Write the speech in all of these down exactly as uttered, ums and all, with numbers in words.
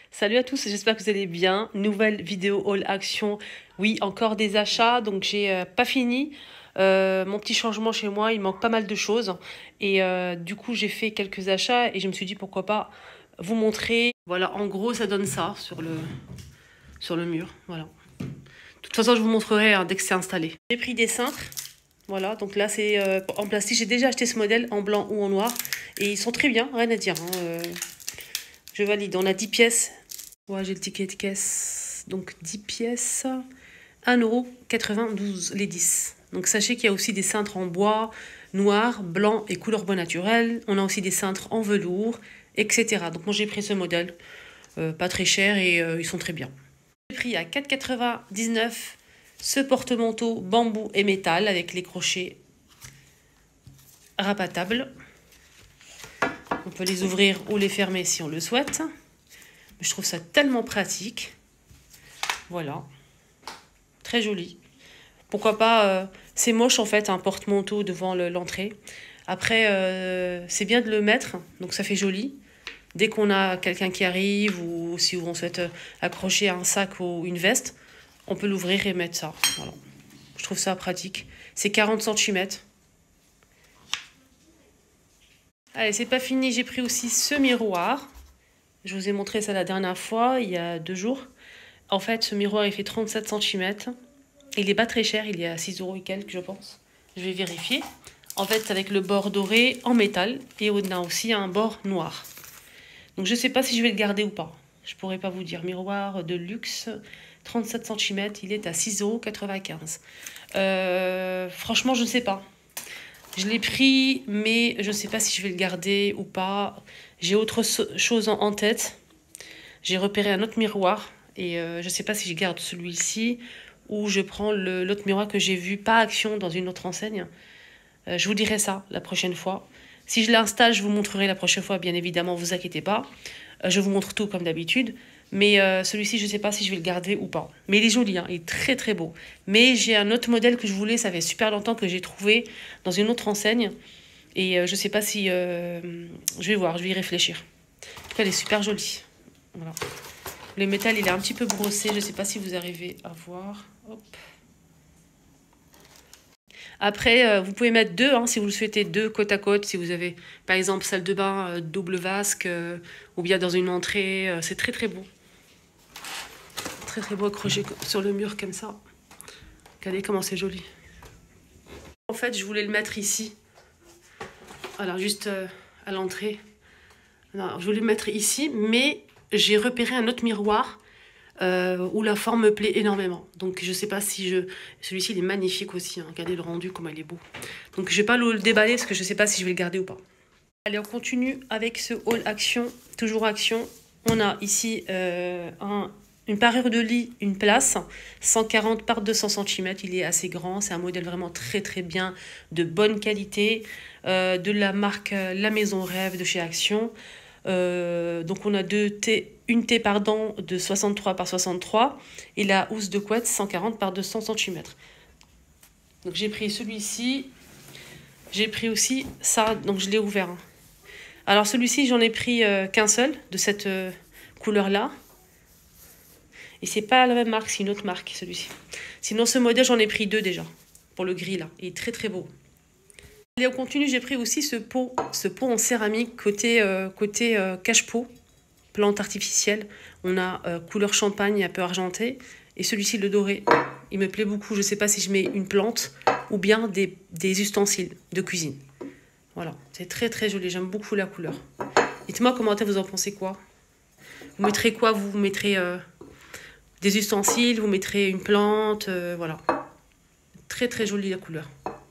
Salut à tous, j'espère que vous allez bien. Nouvelle vidéo haul action. Oui, encore des achats, donc j'ai euh, pas fini. Euh, mon petit changement chez moi, il manque pas mal de choses. Et euh, du coup, j'ai fait quelques achats et je me suis dit pourquoi pas vous montrer. Voilà, en gros, ça donne ça sur le, sur le mur. Voilà. De toute façon, je vous montrerai hein, dès que c'est installé. J'ai pris des cintres. Voilà, donc là, c'est euh, en plastique. J'ai déjà acheté ce modèle en blanc ou en noir. Et ils sont très bien, rien à dire. Hein, euh, je valide. On a dix pièces. Ouais, j'ai le ticket de caisse. Donc dix pièces, un euro quatre-vingt-douze les dix. Donc sachez qu'il y a aussi des cintres en bois, noir, blanc et couleur bois naturel. On a aussi des cintres en velours, et cetera. Donc moi j'ai pris ce modèle, euh, pas très cher et euh, ils sont très bien. J'ai pris à quatre quatre-vingt-dix-neuf ce porte-manteau bambou et métal avec les crochets rapatables. On peut les ouvrir ou les fermer si on le souhaite. Je trouve ça tellement pratique. Voilà. Très joli. Pourquoi pas, euh, c'est moche en fait, un porte-manteau devant l'entrée. Après, euh, c'est bien de le mettre, donc ça fait joli. Dès qu'on a quelqu'un qui arrive ou si on souhaite accrocher un sac ou une veste, on peut l'ouvrir et mettre ça. Voilà. Je trouve ça pratique. C'est quarante centimètres. Allez, c'est pas fini, j'ai pris aussi ce miroir. Je vous ai montré ça la dernière fois, il y a deux jours. En fait, ce miroir, il fait trente-sept centimètres. Il n'est pas très cher, il est à six euros et quelques, je pense. Je vais vérifier. En fait, avec le bord doré en métal. Et on a aussi un bord noir. Donc, je ne sais pas si je vais le garder ou pas. Je ne pourrais pas vous dire. Miroir de luxe, trente-sept centimètres. Il est à six euros quatre-vingt-quinze. Euh, franchement, je ne sais pas. Je l'ai pris, mais je ne sais pas si je vais le garder ou pas. J'ai autre chose en tête. J'ai repéré un autre miroir. Et euh, je ne sais pas si je garde celui-ci ou je prends l'autre miroir que j'ai vu, pas action, dans une autre enseigne. Euh, je vous dirai ça la prochaine fois. Si je l'installe, je vous montrerai la prochaine fois, bien évidemment, vous inquiétez pas. Euh, je vous montre tout comme d'habitude. Mais euh, celui-ci, je ne sais pas si je vais le garder ou pas. Mais il est joli, hein, il est très très beau. Mais j'ai un autre modèle que je voulais, ça fait super longtemps que j'ai trouvé dans une autre enseigne. Et euh, je ne sais pas si... Euh, je vais voir, je vais y réfléchir. En tout cas, elle est super jolie. Voilà. Le métal, il est un petit peu brossé. Je ne sais pas si vous arrivez à voir. Hop. Après, euh, vous pouvez mettre deux, hein, si vous le souhaitez, deux côte à côte. Si vous avez, par exemple, salle de bain, euh, double vasque, euh, ou bien dans une entrée. Euh, c'est très, très beau. Très, très beau accroché sur le mur comme ça. Regardez comment c'est joli. En fait, je voulais le mettre ici. Alors, juste euh, à l'entrée. Je voulais le mettre ici, mais j'ai repéré un autre miroir Euh, où la forme me plaît énormément. Donc je sais pas si je... Celui-ci il est magnifique aussi, hein. Regardez le rendu, comment il est beau. Donc je vais pas le déballer parce que je sais pas si je vais le garder ou pas. Allez, on continue avec ce haul action, toujours action. On a ici euh, un, une parure de lit, une place, cent quarante par deux cents centimètres. Il est assez grand, c'est un modèle vraiment très très bien, de bonne qualité, euh, de la marque La Maison Rêve de chez Action. Euh, donc on a deux T, une T pardon, de soixante-trois par soixante-trois et la housse de couette cent quarante par deux cents centimètres. Donc j'ai pris celui-ci, j'ai pris aussi ça, donc je l'ai ouvert. Hein. Alors celui-ci j'en ai pris euh, qu'un seul de cette euh, couleur là. Et c'est pas la même marque, c'est une autre marque celui-ci. Sinon ce modèle j'en ai pris deux déjà pour le gris là, il est très très beau. Et au continu, j'ai pris aussi ce pot, ce pot en céramique côté, euh, côté euh, cache-pot, plante artificielle. On a euh, couleur champagne un peu argenté. Et celui-ci, le doré, il me plaît beaucoup. Je ne sais pas si je mets une plante ou bien des, des ustensiles de cuisine. Voilà, c'est très très joli. J'aime beaucoup la couleur. Dites-moi comment vous en pensez quoi. Vous mettrez quoi? Vous, vous mettrez euh, des ustensiles, vous mettrez une plante, euh, voilà. Très très jolie la couleur.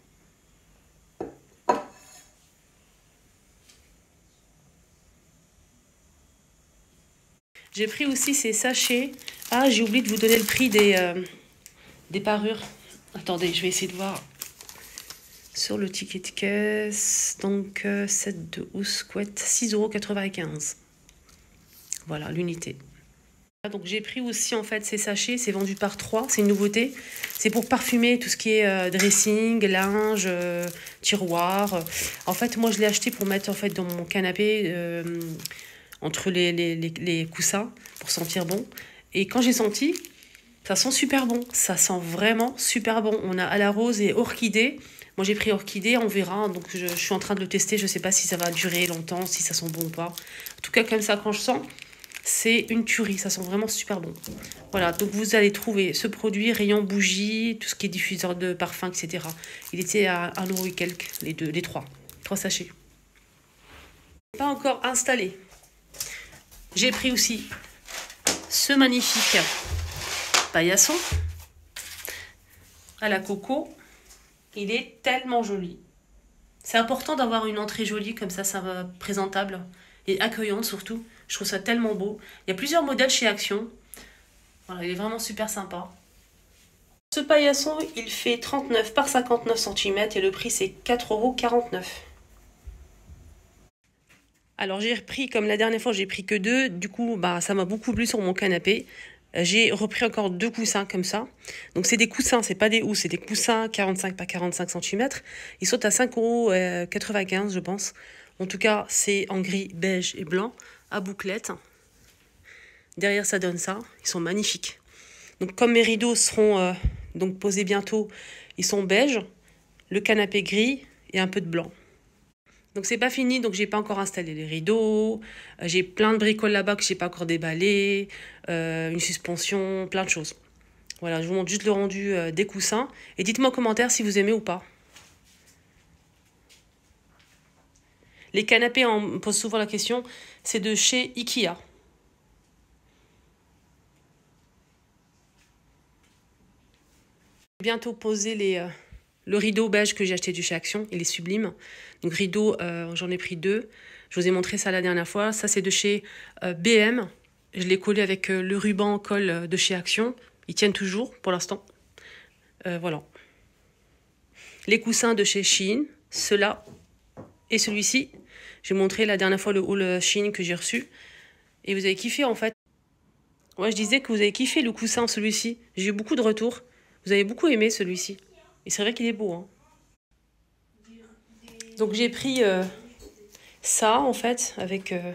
J'ai pris aussi ces sachets. Ah, j'ai oublié de vous donner le prix des, euh, des parures. Attendez, je vais essayer de voir sur le ticket de caisse. Donc, euh, set de housse couette, six euros quatre-vingt-quinze. Voilà, l'unité. Donc, j'ai pris aussi, en fait, ces sachets. C'est vendu par trois. C'est une nouveauté. C'est pour parfumer tout ce qui est euh, dressing, linge, euh, tiroir. En fait, moi, je l'ai acheté pour mettre, en fait, dans mon canapé... Euh, entre les, les, les, les coussins pour sentir bon. Et quand j'ai senti, ça sent super bon. Ça sent vraiment super bon. On a à la rose et orchidée. Moi, j'ai pris orchidée, on verra. Donc, je, je suis en train de le tester. Je ne sais pas si ça va durer longtemps, si ça sent bon ou pas. En tout cas, comme ça, quand je sens, c'est une tuerie. Ça sent vraiment super bon. Voilà, donc vous allez trouver ce produit, rayon bougie, tout ce qui est diffuseur de parfum, et cetera. Il était à un euro et quelques, les deux, les trois. Trois sachets. Pas encore installé. J'ai pris aussi ce magnifique paillasson à la coco. Il est tellement joli. C'est important d'avoir une entrée jolie comme ça, ça va présentable et accueillante surtout. Je trouve ça tellement beau. Il y a plusieurs modèles chez Action. Voilà, il est vraiment super sympa. Ce paillasson, il fait trente-neuf par cinquante-neuf centimètres et le prix c'est quatre euros quarante-neuf. Alors j'ai repris, comme la dernière fois, j'ai pris que deux. Du coup, bah, ça m'a beaucoup plu sur mon canapé. J'ai repris encore deux coussins comme ça. Donc c'est des coussins, c'est pas des housses, c'est des coussins quarante-cinq par quarante-cinq centimètres. Ils sont à cinq euros quatre-vingt-quinze, je pense. En tout cas, c'est en gris, beige et blanc, à bouclette. Derrière, ça donne ça. Ils sont magnifiques. Donc comme mes rideaux seront euh, donc posés bientôt, ils sont beige, le canapé gris et un peu de blanc. Donc c'est pas fini, donc j'ai pas encore installé les rideaux, euh, j'ai plein de bricoles là-bas que j'ai pas encore déballé, euh, une suspension, plein de choses. Voilà, je vous montre juste le rendu euh, des coussins et dites-moi en commentaire si vous aimez ou pas. Les canapés, on me pose souvent la question, c'est de chez Ikea. Bientôt poser les... Euh, Le rideau beige que j'ai acheté du chez Action, il est sublime. Donc rideau, euh, j'en ai pris deux. Je vous ai montré ça la dernière fois. Ça, c'est de chez euh, B M. Je l'ai collé avec euh, le ruban colle de chez Action. Ils tiennent toujours pour l'instant. Euh, voilà. Les coussins de chez Shein, ceux-là et celui-ci. J'ai montré la dernière fois le haul Shein que j'ai reçu. Et vous avez kiffé en fait. Ouais, je disais que vous avez kiffé le coussin, celui-ci. J'ai eu beaucoup de retours. Vous avez beaucoup aimé celui-ci. Et c'est vrai qu'il est beau. Hein. Donc j'ai pris euh, ça en fait avec euh,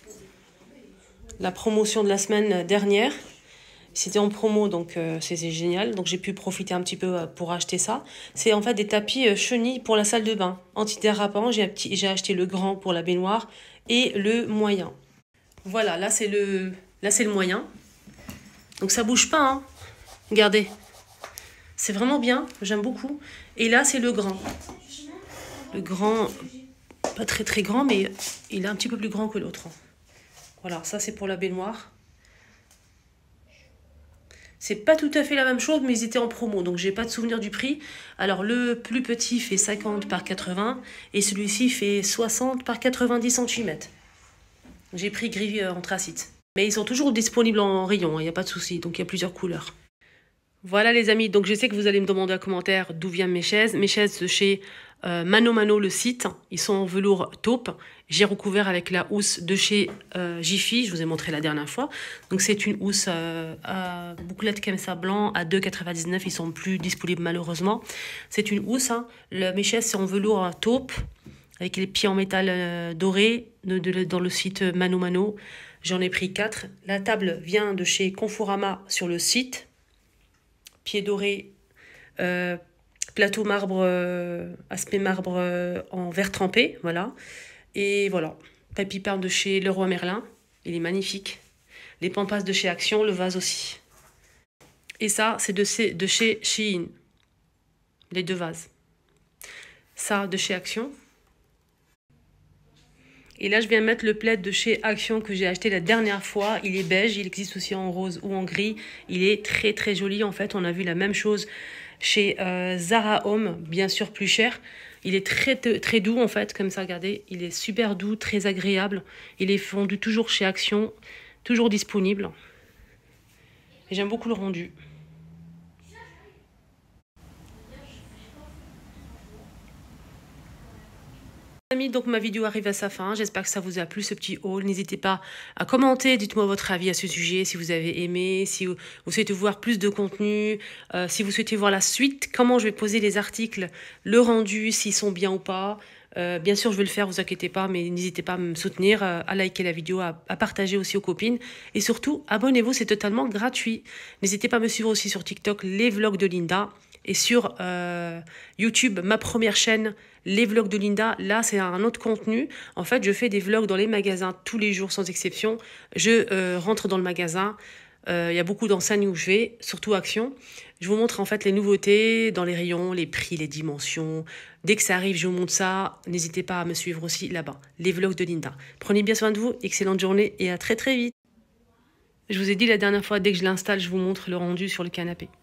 la promotion de la semaine dernière. C'était en promo donc euh, c'est génial. Donc j'ai pu profiter un petit peu euh, pour acheter ça. C'est en fait des tapis euh, chenilles pour la salle de bain. Antidérapant, j'ai acheté le grand pour la baignoire et le moyen. Voilà, là c'est le, là, c'est le moyen. Donc ça bouge pas. Hein. Regardez. C'est vraiment bien, j'aime beaucoup. Et là, c'est le grand. Le grand, pas très très grand, mais il est un petit peu plus grand que l'autre. Voilà, ça c'est pour la baignoire. C'est pas tout à fait la même chose, mais ils étaient en promo, donc j'ai pas de souvenir du prix. Alors le plus petit fait cinquante par quatre-vingts et celui-ci fait soixante par quatre-vingt-dix centimètres. J'ai pris gris anthracite. Mais ils sont toujours disponibles en rayon, il n'y a pas de souci, donc il y a plusieurs couleurs. Voilà les amis, donc je sais que vous allez me demander en commentaire d'où viennent mes chaises. Mes chaises de chez euh, Mano Mano, le site. Ils sont en velours taupe. J'ai recouvert avec la housse de chez euh, Jiffy, je vous ai montré la dernière fois. Donc c'est une housse euh, à bouclette comme ça blanc à deux euros quatre-vingt-dix-neuf. Ils sont plus disponibles malheureusement. C'est une housse. Hein. Le, mes chaises sont en velours euh, taupe avec les pieds en métal euh, doré de, de, dans le site Mano Mano. J'en ai pris quatre. La table vient de chez Conforama sur le site. Pied doré, euh, plateau marbre, euh, aspect marbre euh, en verre trempé, voilà. Et voilà, tapis peint de chez Leroy Merlin, il est magnifique. Les pampas de chez Action, le vase aussi. Et ça, c'est de, de chez Shein, les deux vases. Ça, de chez Action. Et là, je viens mettre le plaid de chez Action que j'ai acheté la dernière fois. Il est beige, il existe aussi en rose ou en gris. Il est très très joli. En fait, on a vu la même chose chez euh, Zara Home, bien sûr plus cher. Il est très très doux en fait, comme ça, regardez. Il est super doux, très agréable. Il est fondu toujours chez Action, toujours disponible. Et j'aime beaucoup le rendu. Amis, donc ma vidéo arrive à sa fin, j'espère que ça vous a plu ce petit haul, n'hésitez pas à commenter, dites-moi votre avis à ce sujet, si vous avez aimé, si vous, vous souhaitez voir plus de contenu, euh, si vous souhaitez voir la suite, comment je vais poser les articles, le rendu, s'ils sont bien ou pas, Euh, bien sûr, je vais le faire, vous inquiétez pas, mais n'hésitez pas à me soutenir, euh, à liker la vidéo, à, à partager aussi aux copines. Et surtout, abonnez-vous, c'est totalement gratuit. N'hésitez pas à me suivre aussi sur TikTok, les vlogs de Linda. Et sur euh, YouTube, ma première chaîne, les vlogs de Linda, là c'est un autre contenu. En fait, je fais des vlogs dans les magasins tous les jours sans exception. Je euh, rentre dans le magasin, il euh, y a beaucoup d'enseignes où je vais, surtout Action. Je vous montre en fait les nouveautés dans les rayons, les prix, les dimensions. Dès que ça arrive, je vous montre ça. N'hésitez pas à me suivre aussi là-bas, les vlogs de Linda. Prenez bien soin de vous, excellente journée et à très très vite. Je vous ai dit la dernière fois, dès que je l'installe, je vous montre le rendu sur le canapé.